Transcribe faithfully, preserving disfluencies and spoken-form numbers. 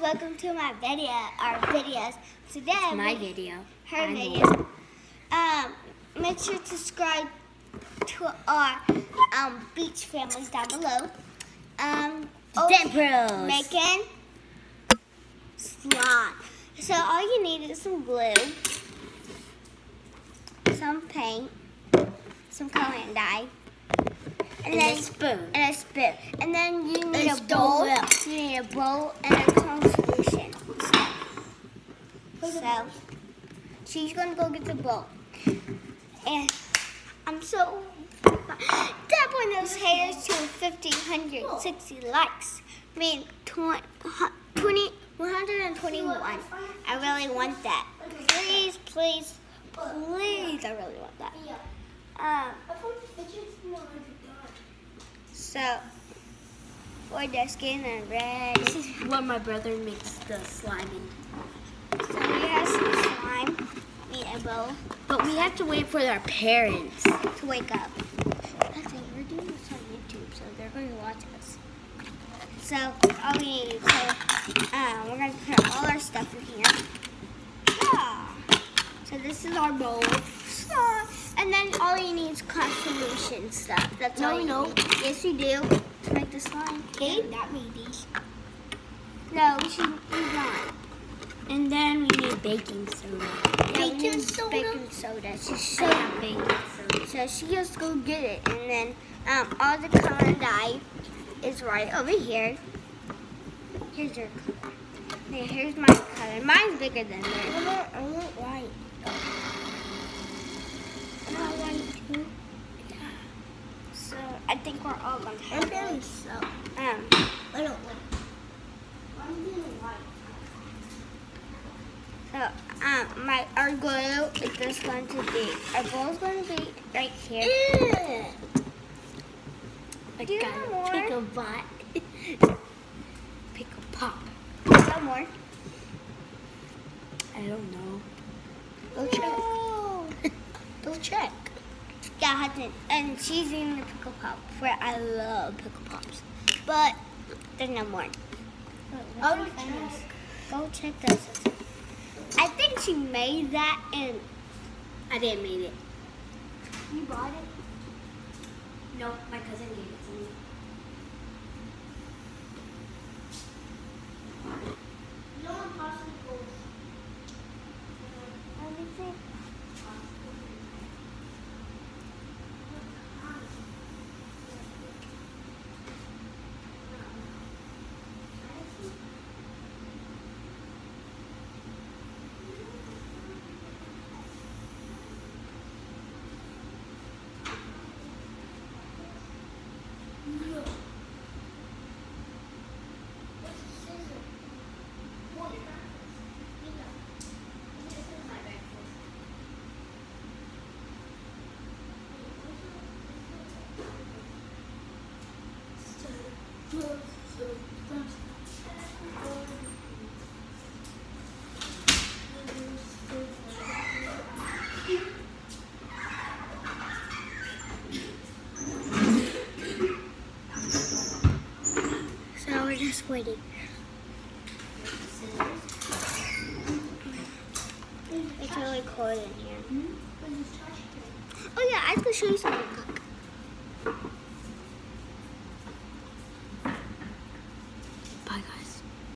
welcome to my video, our videos. Today, it's my we, video. Her I'm video. Um, make sure to subscribe to our um beach families down below. Um, Dent Bros. Making slime. So all you need is some glue, some paint, some coloring dye. And, and then, a spoon. And a spoon. And then you need a a bowl. bowl. You need a bowl and a cone solution. So, she's going to go get the bowl. And I'm so... Tap on those haters to fifteen sixty likes. I mean, twenty, one hundred twenty-one. I really want that. Please, please, please, I really want that. Um... So, we're just getting ready. This is what my brother makes the slime in. So we have some slime, need a bowl. But we have to wait for our parents to wake up. Actually, we're doing this on YouTube, so they're going to watch us. So, all we need is, uh, we're going to put all our stuff in here. Yeah. So this is our bowl. Ah. And then all you need is cotton solution stuff. That's no, all you no. need. Yes, you do. To make the slime. Okay? Not me, these. No, we should use not. And then we need baking soda. Yeah, Baking soda? Baking soda. She's so baking soda. So she just go get it. And then um, all the color dye is right over here. Here's your color. Now, here's my color. Mine's bigger than theirs. I want white. Too. Yeah. So I think we're all gonna have I'm feeling it. so. Um, I don't like. I'm doing white. So um, my our glue is just going to be our bowl is going to be right here. Ew. I Do you gotta want pick more? a bite. Pick a pop. No more. I don't know. Go check. Go check. Yeah, I had to, and she's eating the pickle pop. For I love pickle pops, but there's no more. Oh, Go check this. I think she made that, and I didn't make it. you bought it. No, my cousin gave it to me. No one possible. Let me see. So we're just waiting. It's really cold in here. Oh yeah, I could show you something. Look. Bye, guys.